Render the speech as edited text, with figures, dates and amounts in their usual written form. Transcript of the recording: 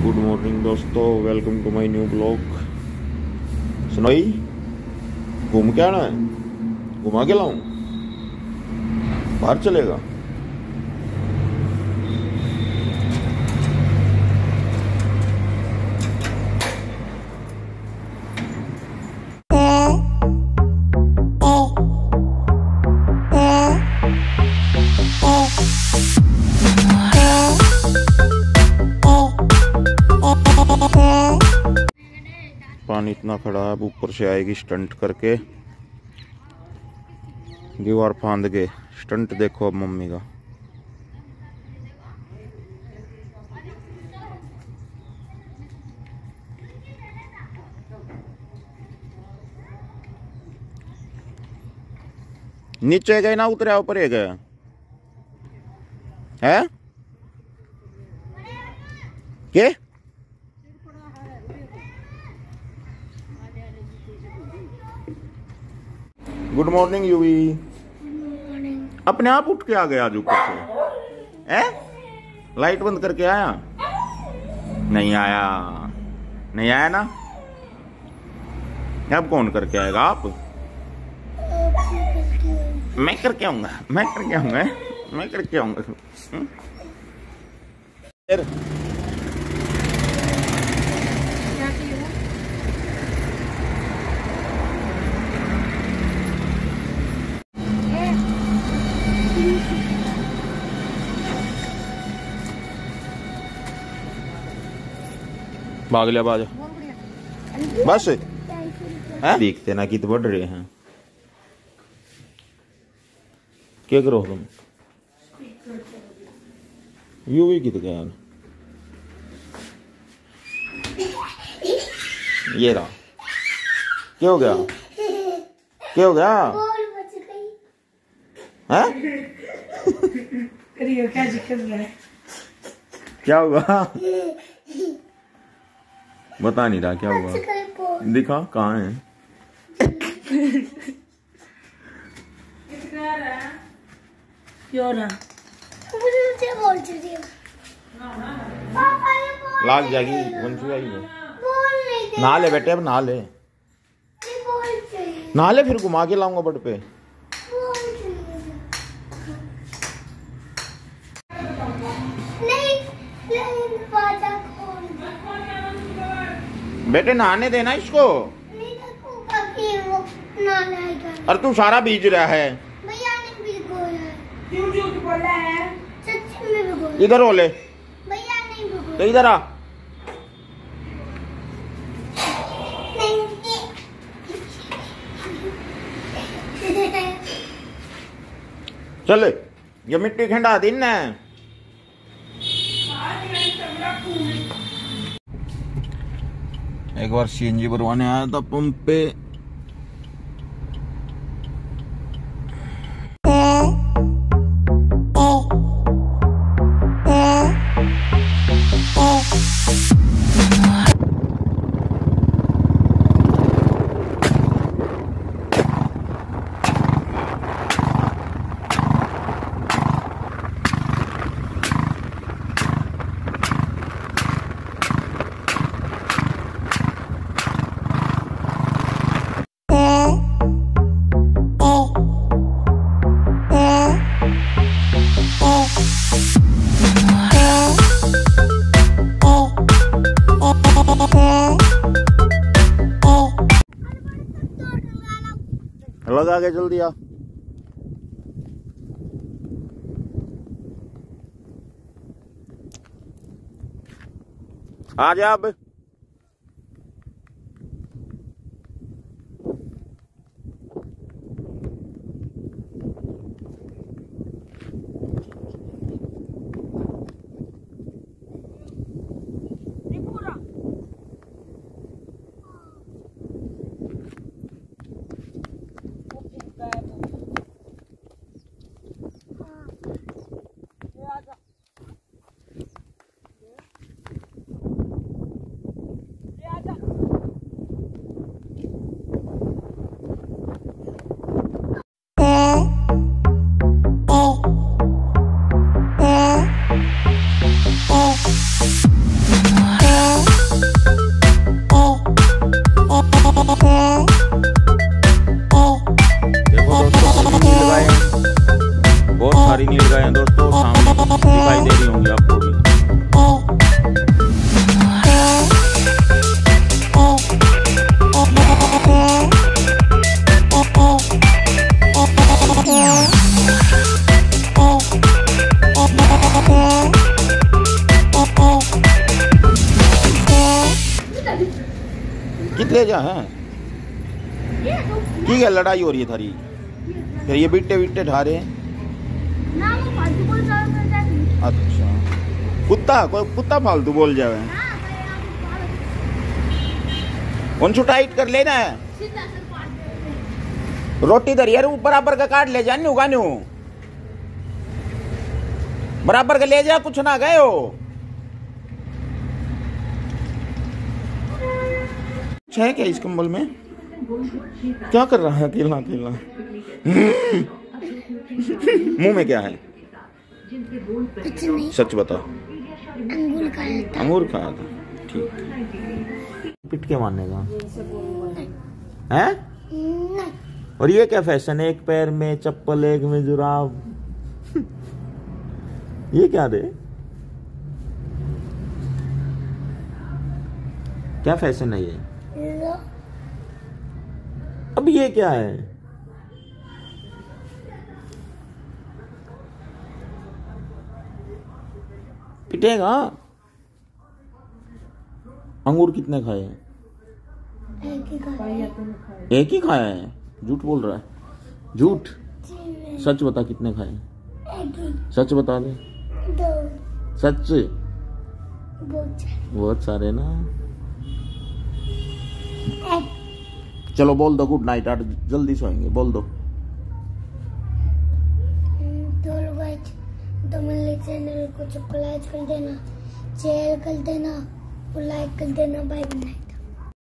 Good morning दोस्तों, welcome to my new blog. सुनाई घूम के आना है, घुमा के लाऊं, बाहर चलेगा। पानी इतना खड़ा है, अब ऊपर से आएगी स्टंट करके, दीवार फांद के। स्टंट देखो अब मम्मी का। नीचे गए ना उतरे, ऊपर ही गए है के। गुड मॉर्निंग यूवी। अपने आप उठ के आ गया आज ऊपर से, है? लाइट बंद करके आया? नहीं आया, नहीं आया ना। अब कौन करके आएगा? आप? मैं करके आऊंगा, मैं करके आऊंगा, मैं करके आऊंगा। भाग लिया बाज बस है। देखते ना कित बढ़ रहे हैं। क्या करो तुम? यू भी कित गया ये रहा। क्या हो गया? क्या हो गया है? क्या हुआ? बता नहीं रहा क्या हुआ। दिखा कहाँ है? लाग जाएगी, वंशु आएगी। नहा ले बेटे, अब नहा ले, नहा ले, फिर घुमा के लाऊंगा बड़ पे। बेटे नहाने देना इसको। और तू सारा बीज रहा है। भैया ने भिगोया है। क्यों झूठ बोला है? सच्ची में भिगोया। इधर हो ले। भैया नहीं भिगोया। तो इधर आ। चल, ये मिट्टी खंडा दिन है। एक बार सीएनजी भरवाने आया था पंप पे। लगा के जल्दी आ। आ जा अब। कितने जा है की है लड़ाई हो रही है थारी फिर ये बिट्टे बिट्टे ढारे ना वो फालतू बोल रहा है। अच्छा कुत्ता कोई कुत्ता फालतू बोल जावे उन टाइट कर लेना है रोटी धरिए बराबर का काट ले जानी उगानी बराबर का ले जा कुछ ना गए हो है क्या इस कंबल में क्या कर रहा है अकेला अकेला मुंह में क्या है कुछ नहीं सच बता अंगूर खाया था। अंगूर खाया था ठीक पिट के मारने का है नहीं और ये क्या फैशन है एक पैर में चप्पल एक में जुराब ये क्या रे क्या फैशन है ये लो अब ये क्या है पिटेगा अंगूर कितने खाए एक ही खाया है झूठ बोल रहा है झूठ सच बता कितने खाए सच बता दे दो सच बहुत सारे ना चलो बोल दो गुड नाइट आज जल्दी सोएंगे बोल दो तो मेरे चैनल को सब्सक्राइब कर देना शेयर कर देना और लाइक कर देना बाय बाय।